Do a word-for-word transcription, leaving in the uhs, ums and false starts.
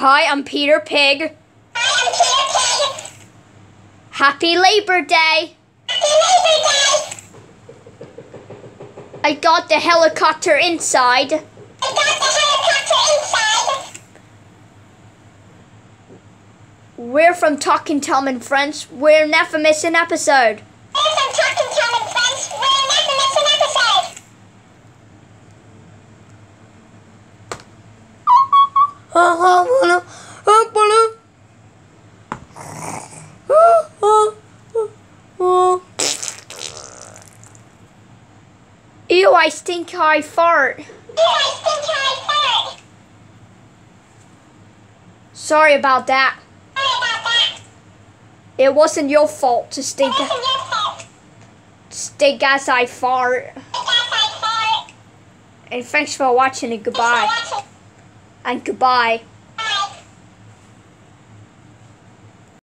Hi, I'm Peter Pig. Hi, I'm Peter Pig. Happy Labor Day. Happy Labor Day. I got the helicopter inside. I got the helicopter inside. We're from Talking Tom and Friends. We'll never miss an episode. We're from Talking Tom and Friends. We'll never miss an episode. Ew, I stink I fart. Ew, I stink I fart. Sorry about that. Sorry about that. It wasn't your fault to stink, It wasn't your fault. stink as I fart. I guess I fart. And thanks for watching and goodbye. Thanks for watching. And goodbye.